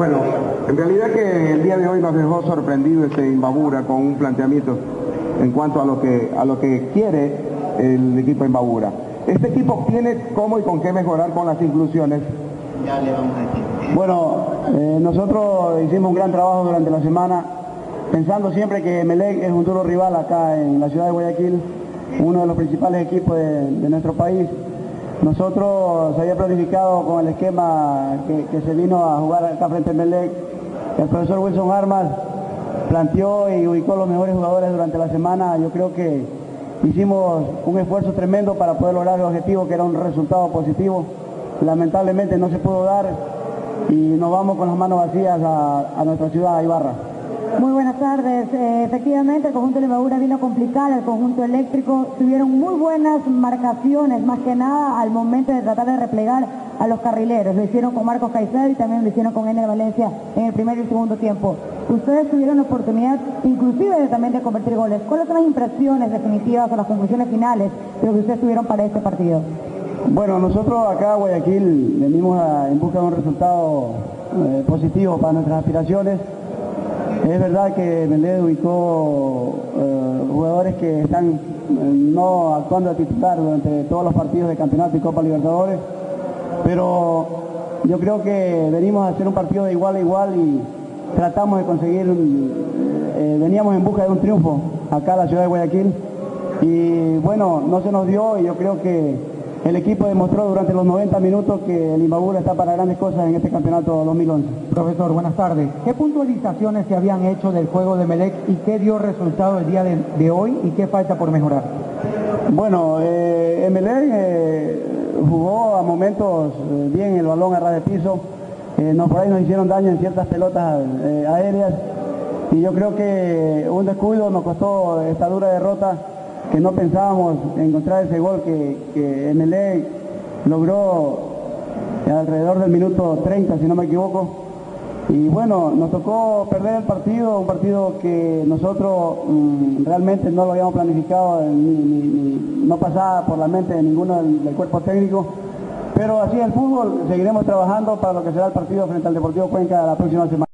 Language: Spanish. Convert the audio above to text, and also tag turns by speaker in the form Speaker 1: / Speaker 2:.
Speaker 1: Bueno, en realidad que el día de hoy nos dejó sorprendido Imbabura con un planteamiento en cuanto a lo que quiere el equipo Imbabura. Este equipo tiene cómo y con qué mejorar con las inclusiones.
Speaker 2: Ya le vamos a decir.
Speaker 3: Bueno, nosotros hicimos un gran trabajo durante la semana, pensando siempre que Emelec es un duro rival acá en la ciudad de Guayaquil, uno de los principales equipos de nuestro país. Nosotros se había planificado con el esquema que se vino a jugar acá frente a Emelec. El profesor Wilson Armas planteó y ubicó los mejores jugadores durante la semana. Yo creo que hicimos un esfuerzo tremendo para poder lograr el objetivo, que era un resultado positivo. Lamentablemente no se pudo dar y nos vamos con las manos vacías a nuestra ciudad, a Ibarra.
Speaker 4: Muy buenas tardes. Efectivamente, el conjunto de Imbabura vino a complicar al conjunto eléctrico. Tuvieron muy buenas marcaciones, más que nada al momento de tratar de replegar a los carrileros. Lo hicieron con Marcos Caicedo y también lo hicieron con Ener Valencia en el primer y el segundo tiempo. Ustedes tuvieron la oportunidad, inclusive también de convertir goles. ¿Cuáles son las impresiones definitivas o las conclusiones finales de lo que ustedes tuvieron para este partido?
Speaker 3: Bueno, nosotros acá a Guayaquil venimos en busca de un resultado positivo para nuestras aspiraciones. Es verdad que Emelec ubicó jugadores que están no actuando a titular durante todos los partidos de campeonato y Copa Libertadores, pero yo creo que venimos a hacer un partido de igual a igual y tratamos de conseguir, veníamos en busca de un triunfo acá en la ciudad de Guayaquil y bueno, no se nos dio y yo creo que el equipo demostró durante los 90 minutos que el Imbabura está para grandes cosas en este campeonato 2011.
Speaker 5: Profesor, buenas tardes. ¿Qué puntualizaciones se habían hecho del juego de Emelec y qué dio resultado el día de hoy y qué falta por mejorar?
Speaker 3: Bueno, Emelec jugó a momentos bien el balón a ras de piso. Por ahí nos hicieron daño en ciertas pelotas aéreas y yo creo que un descuido nos costó esta dura derrota, que no pensábamos encontrar ese gol que Emelec logró alrededor del minuto 30, si no me equivoco. Y bueno, nos tocó perder el partido, un partido que nosotros realmente no lo habíamos planificado, no pasaba por la mente de ninguno del cuerpo técnico. Pero así es el fútbol, seguiremos trabajando para lo que será el partido frente al Deportivo Cuenca la próxima semana.